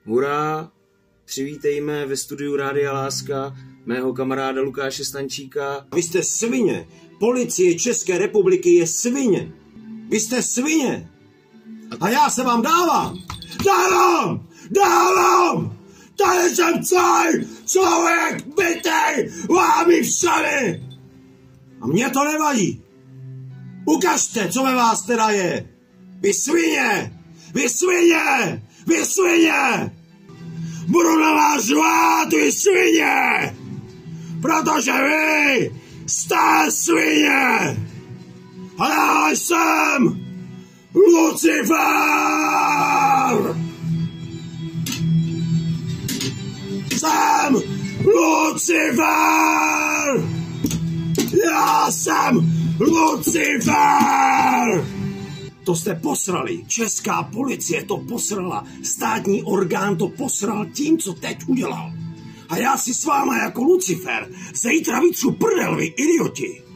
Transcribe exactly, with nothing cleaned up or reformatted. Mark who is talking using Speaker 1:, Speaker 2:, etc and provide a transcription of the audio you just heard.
Speaker 1: Hurá! Přivítejme ve studiu Rádia Láska mého kamaráda Lukáše Stančíka.
Speaker 2: Vy jste svině. Policie České republiky je svině. Vy jste svině. A já se vám dávám. Dávám! Dávám! Tady jsem celý člověk bytej vámi všemi. A mně to nevadí. Ukažte, co ve vás teda je. Vy svině! Vy svině! Vy svině! Budu na vás řvát, vy svině! Protože vy jste svině! A já jsem Lucifer! Jsem Lucifer! Já jsem Lucifer! To jste posrali. Česká policie to posrala. Státní orgán to posral tím, co teď udělal. A já si s váma jako Lucifer zítra vytřu prdel, vy idioti.